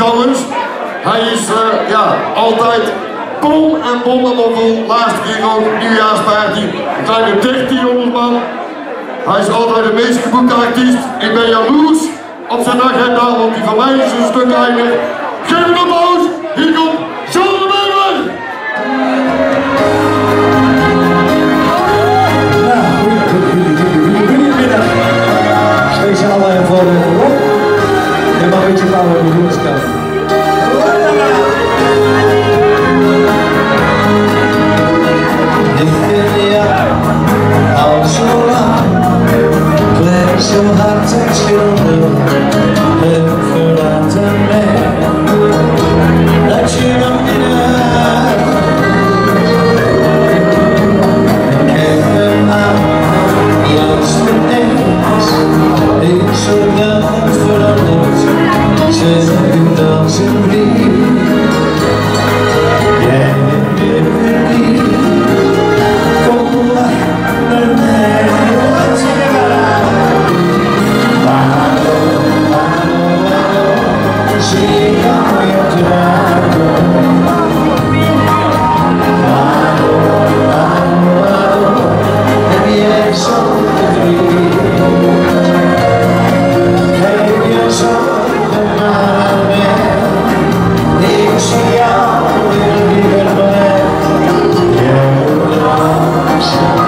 trouwens. Hij is ja, altijd bol en bommenmoffel. Laatste keer ook nieuwjaarsparty. Een kleine 1300 man. Hij is altijd de meest geboekte artiest. Ik ben jaloers op zijn agenda, want die van mij is een stuk kleiner. Geef een applaus. Hier komt John de Beumer. Goedemiddag. Speciaal voor Rob. En maar een beetje bouwen op de woordskant. Ik ken jou al zo lang. Blijf zo hard en schilderen. En verlaten mij. Dat je nog in huis. En kijk me aan. Juist ineens. Ik zo dat het verandert. Zeg ik dan zijn lief. Jij bent weer niet. Kom naar mij. Wat zeg je maar. Waarom zie ik jou weer dragen? Waarom heb jij zo verdriet? Geef je zorgen maar mee. Ik zie jou weer dichterbij. Jij moet langs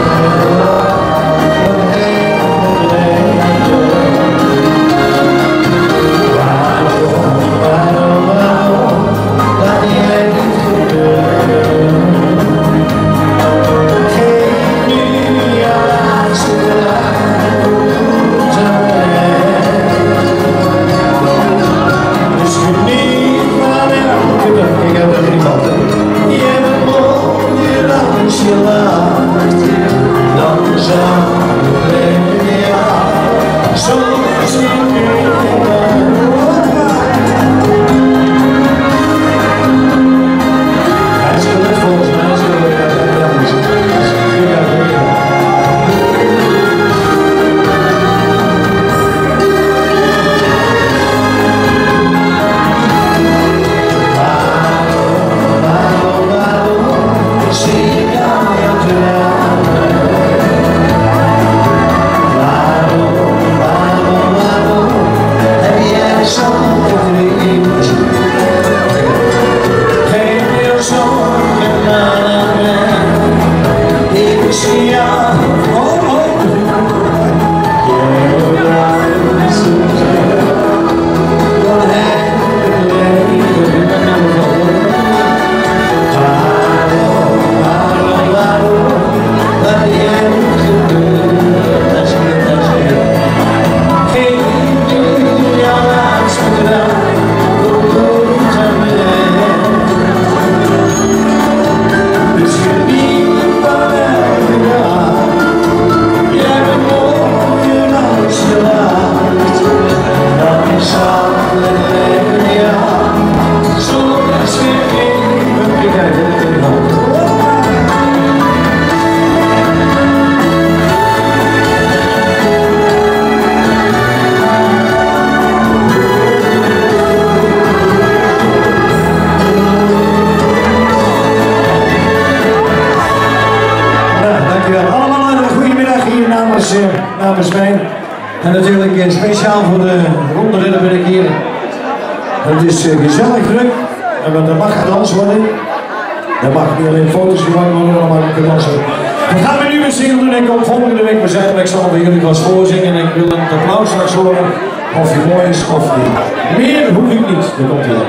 namens mij. En natuurlijk speciaal voor de rondrennen ben ik hier. Het is gezellig druk. En er mag gedanst worden. Er mag niet alleen foto's gemaakt worden, maar ook dansen. We gaan we nu een single doen. Ik kom volgende week bij Zuid. Ik zal voor jullie wat voorzingen. En ik wil een applaus straks horen. Of je mooi is of niet. Meer hoef ik niet. Daar komt hij.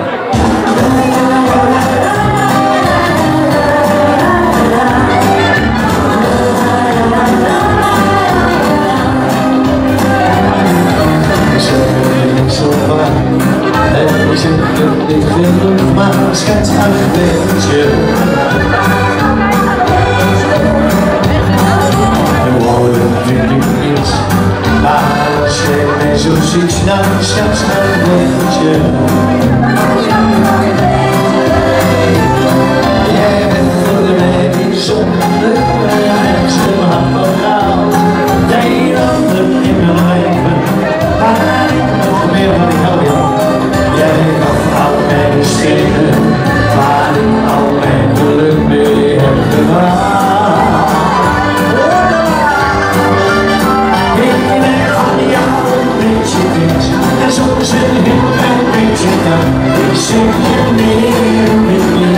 Ik wil nog maar schets uit een beetje. De woorden vind ik niet, maar als je mij zo ziet, dan schets uit een beetje. Jij bent voor mij bijzonder, en slim hart van goud. De een ander in mijn leven, maar ik nog meer van ik hou jou. Jij bent van zeg je meer met me.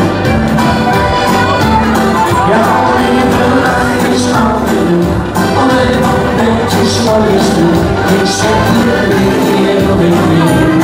Jouw leven is ouder, alleen nog netjes moois doen. Ik zeg je meer met me.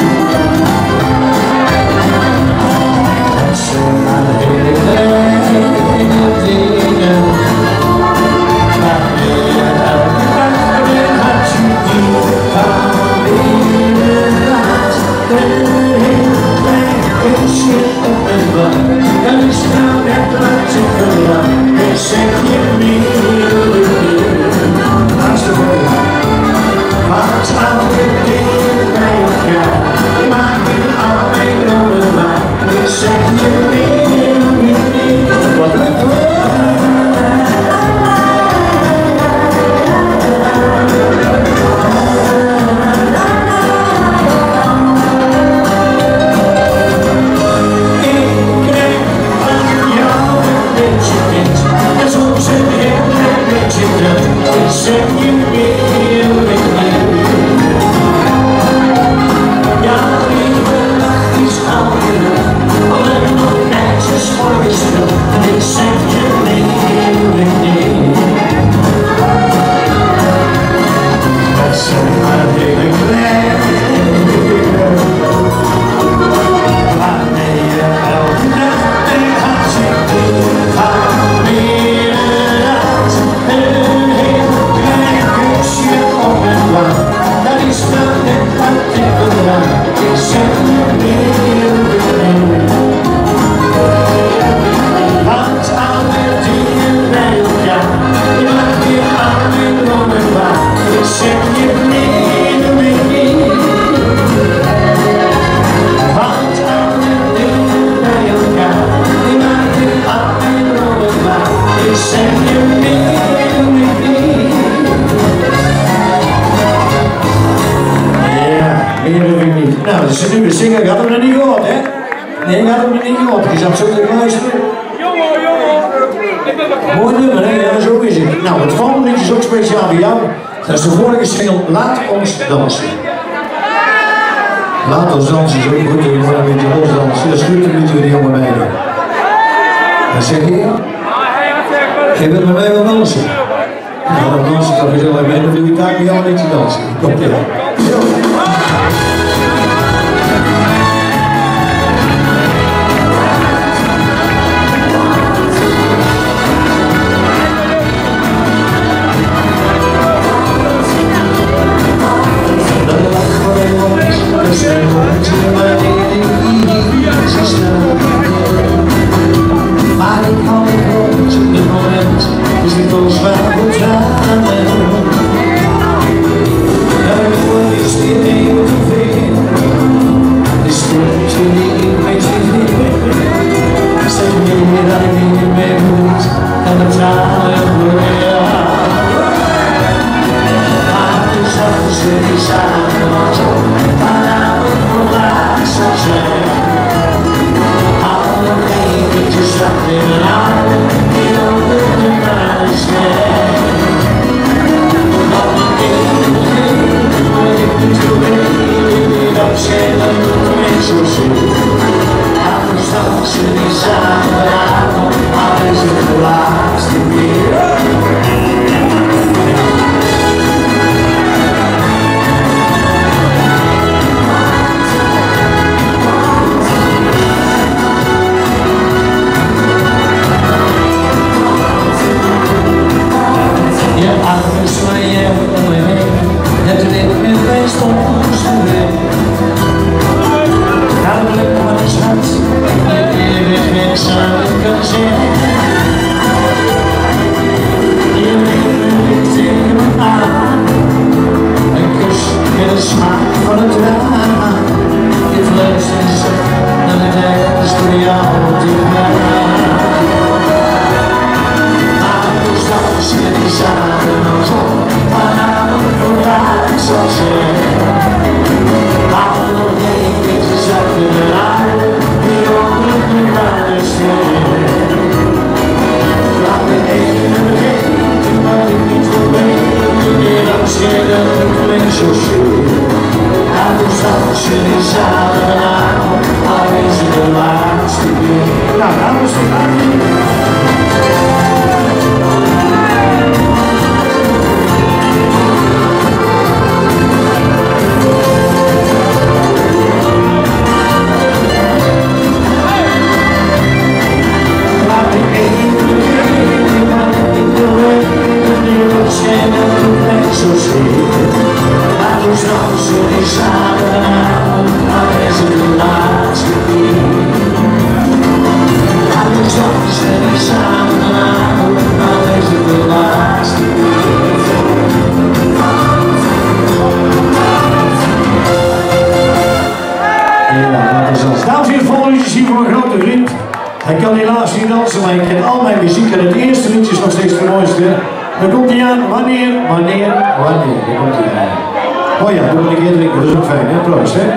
Dat zijn maar hele kleine dingen, waarmee je elke dag weer had je die van binnenuit. Een heel klein kusje op mijn wang, dat is nou net wat ik verlang. Ik zeg je meer met me. Laatste woord. Wat oude dingen bij elkaar, die maken alleen normaal. Ik zeg je meer met me. Wat leuk hoor. Zeg je meer met me. Jouw lieve lach is ouder, alleen nog netjes voor je stil. Ik zeg je meer met me. Dat zijn maar hele kleine dingen, waarmee je elke dag weer gaat zitten. Van binnenuit. Dat is nou net wat ik verlang. Ik zeg je meer met me. Want alle dingen bij elkaar, die maak je alleen normaal. Ik zeg je meer met me. Want alle dingen bij elkaar, die maak je alleen normaal. Ik zeg je meer met me. Meer hoef ik niet. Nou, dat is nu weer zingen. Ik had hem nog niet gehoord, hè? Nee, ik had hem nog niet gehoord. Je zat zo te luisteren. Jongen. Mooi nummer, hè? Ja, zo is het. Nou, het volgende liedje is ook speciaal voor jou. Dat is de vorige single, Laat ons dansen. Laat ons dansen is ook goed. Je moet een beetje losdansen. Dat is goed een liedje voor die jonge meiden. Wat zeg je? Je wilt met mij wel dansen? Nou, dan dansen ik toch weer zo even mee. Dan doe ik daar met jou een liedje dansen. Komt ie wel. Maar ik hou het nooit op dit moment, is niet ons waar we tranen. En ik word niet meer heel te veel, is het je niet met je veel. Zeg me dat ik niet meer moet, en de tranen worden maar toen zag ze die samen was, vanavond vandaag zal zijn. Alle leventjes zat in een arm, die onder de maan schijnt. Wat ik even geef, maar ik moet zo weten, dat zij dan nog weer zo zit. En toen zag ze die samen aan, al is het de laatste keer. Je armen zwaaien om me heen, het ligt met mij soms geweest. Namelijk wat is hart, je eeuwig niks aan kan zijn. Je leven ligt tegen me aan, een kus met de smaak van het raam. Je fluistert en zegt dat het ergens voor jou dichtbij. Ze die samen als op, vanavond vandaag zal zijn. Alle leventjes zaten in aarde, die onder de maan schijnt. Laat me even vergeten wat ik niet wil weten, meer dan schelen, klinkt zo schön. En toen zag ze die samen aan, Dames en heren, volgende liedje zien voor een grote vriend. Hij kan helaas niet dansen, maar hij kent al mijn muziek en het eerste liedje is nog steeds het mooiste. Dan komt hij aan, wanneer. Dan komt hij aan. Oh ja, doe een keer drinken, dat is ook fijn, hè? Proost, hè?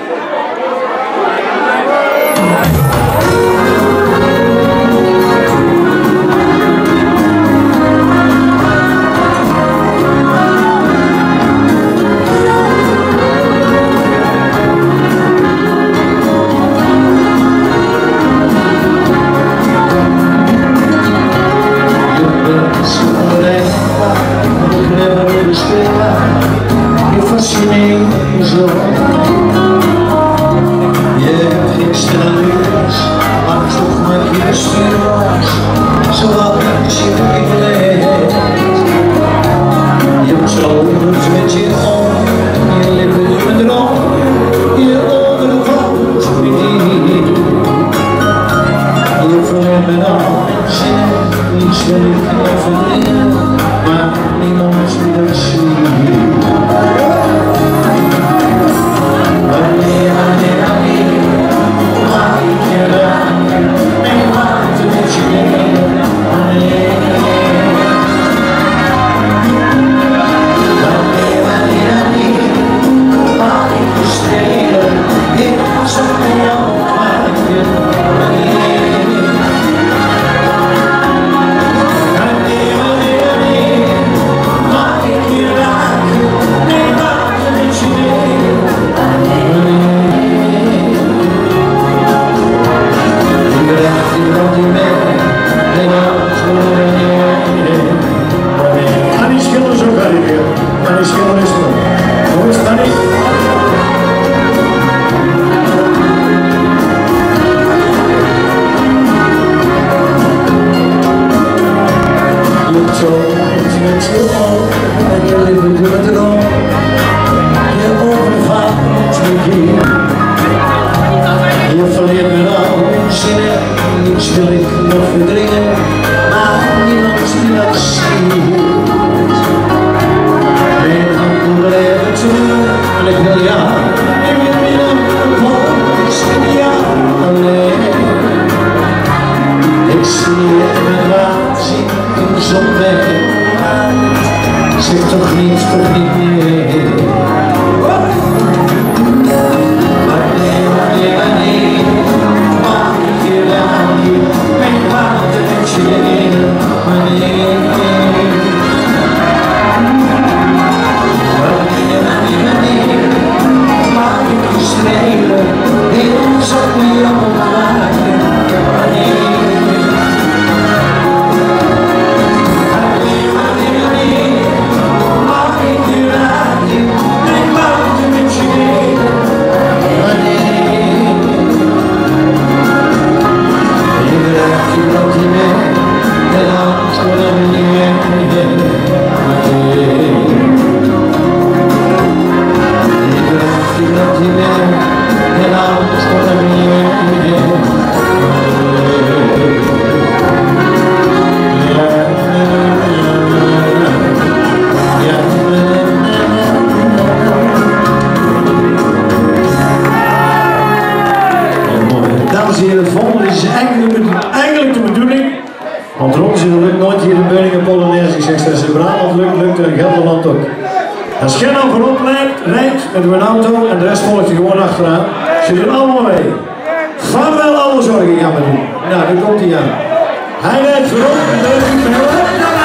Als jij nou voorop rijdt met een auto en de rest volgt je gewoon achteraan, ze doen allemaal mee. Vaarwel alle zorgen gaan we doen. Nou, nu komt hij aan. Hij rijdt voorop en de rest moet mee.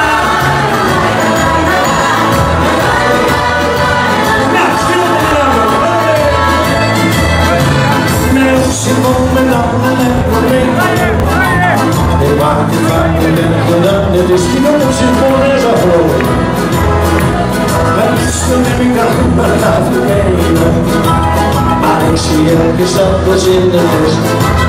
Dit is die jongens in Polonaise afgelopen. Toen heb ik dat maar laten nemen. Maar ik zie elke stad als in de rust.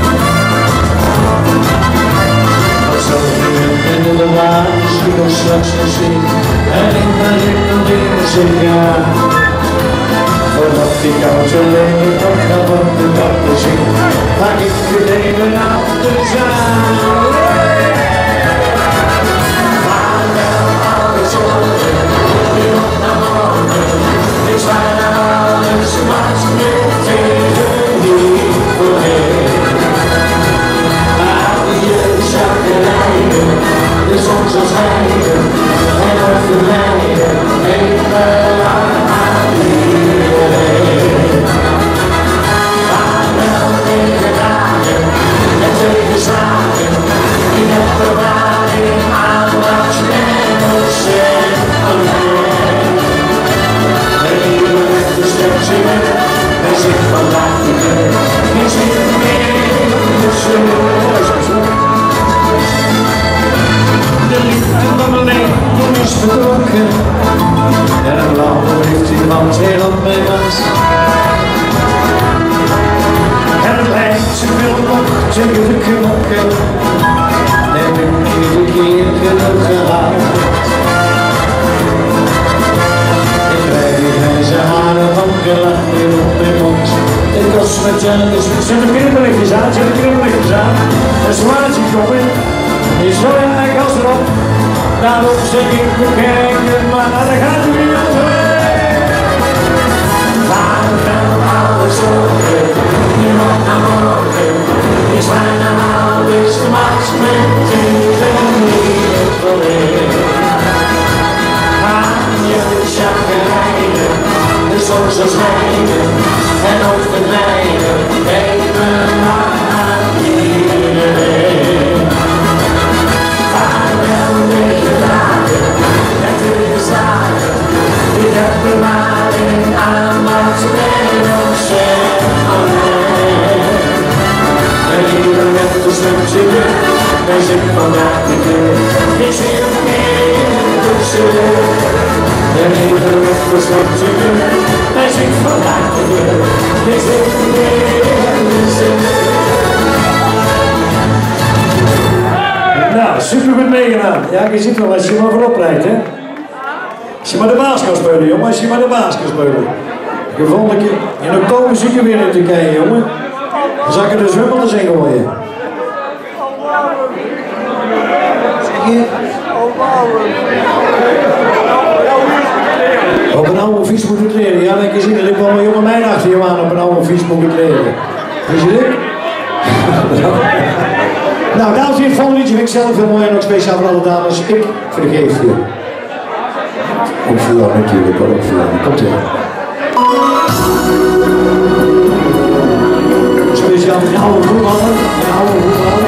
Wat zal ik in de wagens die nog straks nog zien. En ik ben nog in zeg ja. Voordat ik auto leven nog ga wat de dag te zien. Maak ik het even af te zijn. Ik zwaai naar alles wat me tegen zeker de knokken. Heb ik iedere keer genoeg gehad. Ik krijg deze haren van gelach weer op mijn mond. Het kost met jantjes, zet de kribbelletjes aan, zet de kribbelletjes aan. Een zwaartje komen, is zo erg als erop. Daarom zeg ik bekijken, maar dan gaat u weer onderweg. Waarom gaan we alles zorgen? Niemand naar morgen. Is bijna alles gemaakt met tegen het verleden. Aan je chagrijnen, de zon zal schijnen en ook verdwijnen. Even aan iedereen. Vaarwel met je dagen, en terug dagen. Ik heb bewaring aan wat men ook zegt alleen. En ieder met een stukje lucht, wij zijn vandaag de deur. Ik zie hem meer tussen. En ieder met een stukje lucht, wij zijn vandaag de deur. Ik zie hem meer tussen. Nou, super goed meegedaan. Ja, je ziet wel als je maar voorop rijdt, hè. Als je maar de baas kan spelen, jongen. Als je maar de baas kan spelen. De volgende keer. In oktober zie je weer in Turkije, jongen. Dan zal ik er de zwemmelders in gooien. Zeg je? Op een oude fiets moet het leren. Ja, dat je ziet. Er ligt wel een jonge meid achter je aan op een oude fiets moet het leren. Is je dit? Nou, dames en heren, volgende liedje vind ik zelf heel mooi en ook speciaal voor alle dames. Ik vergeef je. Ook voor jou natuurlijk, ook voor jou. Komt ie. Speciaal voor de oude voetballer. De oude voetballer.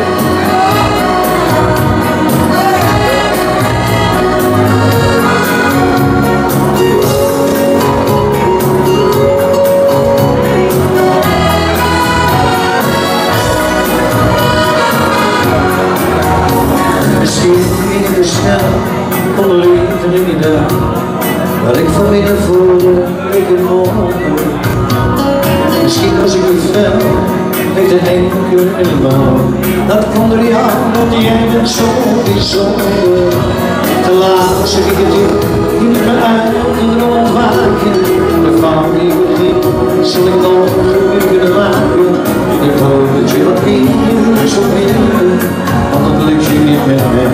Misschien niet te snel, onliefde in die dag, waar ik vanmiddag voelde, ik het morgen. Misschien was ik niet fel, weet het enkel in de bouw. Dat kwam door jou, want jij bent zo bijzonder. Te laat zeg ik het in mijn eigen ontwaken. De van die begin, zal ik nog weer kunnen maken. Ik hoop dat je wat meer zult vinden, want dat lukt je niet met mij.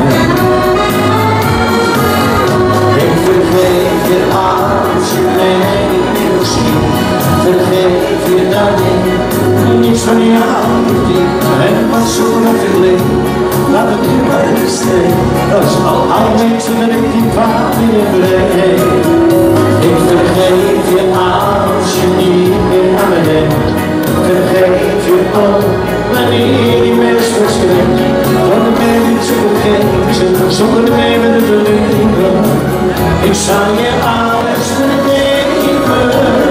Ik vergeef je als je mij niet meer ziet. Vergeef je dat ik niets van jou verdien. En wat zo nog veel leeft, laat het nu maar steen. Dat is al mensen dat ik die vaak weer breng. Ik vergeef je als je niet meer aan me denkt. Vergeef je ook wanneer die mens verschrikt. Zonder mij niet te vergeten, zonder mij met het beleven. Ik zal je alles vergeven.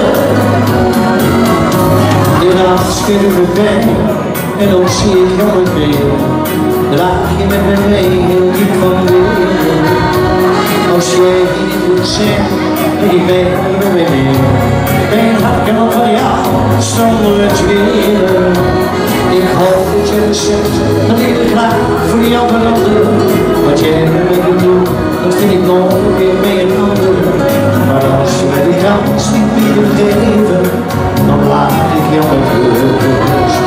In afscheid voorbij, en dan zie ik jou het weer. Draag je met me mee, heel diep van weer. Als jij niet goed zegt, ik ben er mee meer. Mijn hart kan van jou, zonder het weer. Ik hoop dat je beseft, dat ik het graag voor jou verander. Wat jij met me doet, dat vind ik nog een keer bij een ander. Maar als je mij die kans niet meer wil geven, dan laat ik jou met rust.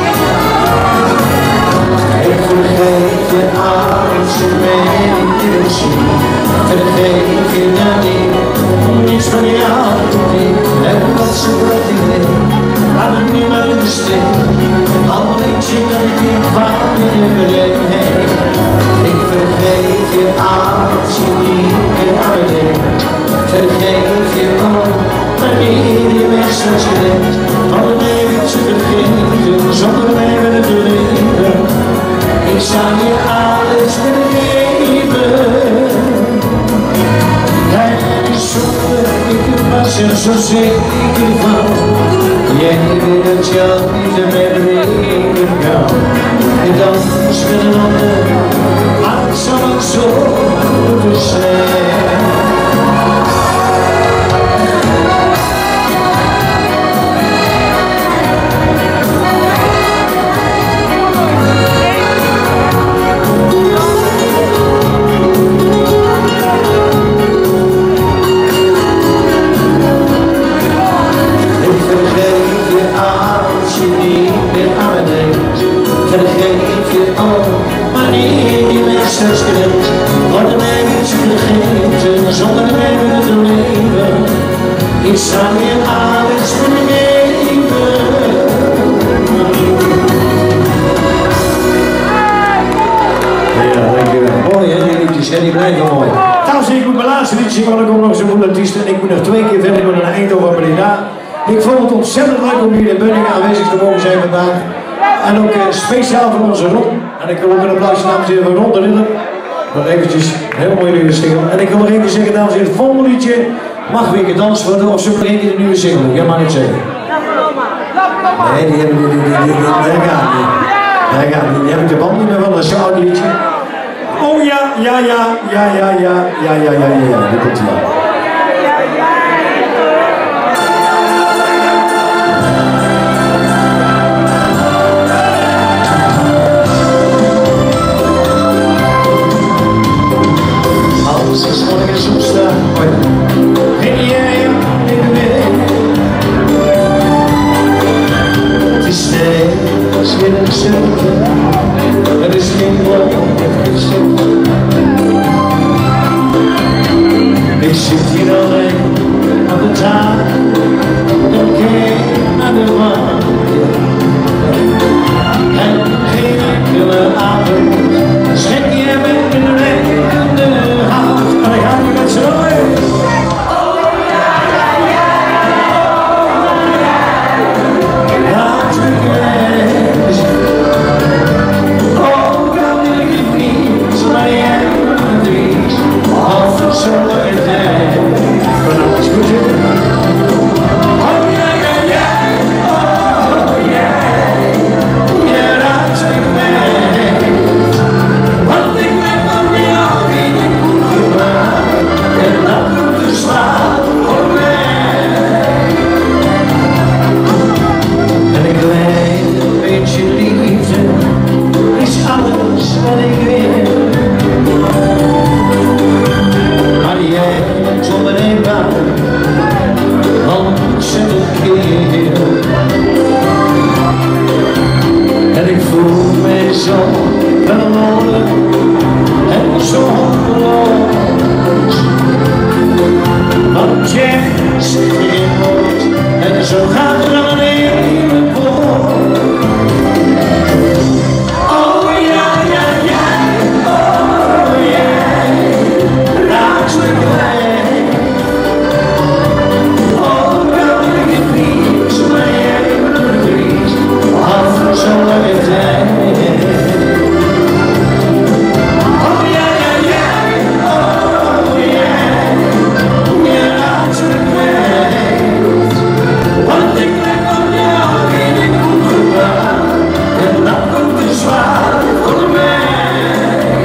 Ik vergeef je als je mij niet wil zien. Vergeef je dat ik niets van jou verdien. En wat zo wat ik weet, laat het niet meer in de steek. Al ik zie dat ik niet vaak meer ben. Ik vergeef je als je niet meer aan me denkt. Vergeef je ook wanneer je mens was gered. Al het leven te vergeten, zonder mij met het leven. Ik zal je alles vergeven. Kijk eens zonder, ik was er zo zeker van. Jij weet dat jou niet meer breken kan. En dan is met een ander, maar het zal ook zo moeten zijn. weer aan het denkt. Vergeet je al, wanneer je mensen schreeuwt. Worden mij niet vergeten, zonder mij te leven. Ik zal je alles vergeven. Ja, dankjewel. Mooi hè, die liedjes, hè, die blijven mooi. Trouwens, ik moet mijn laatste liedje zingen, want ik kom nog zo'n goede artiest en ik moet nog 2 keer verder naar Eindhoven en Breda. Ik vond het ontzettend leuk om hier in Bunningen aanwezig te mogen zijn vandaag. En ook speciaal voor onze Ron. En ik wil ook een applaus namens de heer van Ron de Ridder. Nog eventjes heel mooi nieuwe single. En ik wil nog even zeggen, dames en heren, het volgende liedje mag weer gedanst worden of zo nog één keer de nieuwe single. Ik ga maar niet zeggen. Nee, die hebben dat gaat niet. Dat gaat niet. Die heb ik de band niet meer van, dat is zo'n oud liedje. Oh ja, die komt hier. Als ik morgens opsta en jij in de weg. Het is steeds weer hetzelfde, er is geen mogelijk gezicht. Ik zit hier alleen aan de tafel en kijk naar de maan. En geen enkele avond schenk jij me in de regenende hand. Maar ik ga niet met z'n allen. Laat me kwijt. Oh, dan wil ik het niet, maar jij me niet. Als het zo is, maar dat is goed. En ik voel me zo verloren en zo hopeloos. Want jij zit in woord en zo gaat er dan even voor. Oh ja, oh jij, raakt me kwijt. Oh, kan ik het niet, maar jij me niet. Als zo lange tijd. Oh jij, je raakt me kwijt. Want ik ben van jou in de koek gebracht. En dat komt te zwaar voor mij.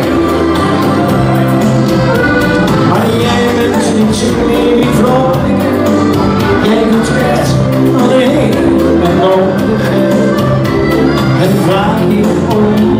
Maar jij bent niet zo meer vrolijk. Jij doet het alleen en onbegrijp. En vraag je om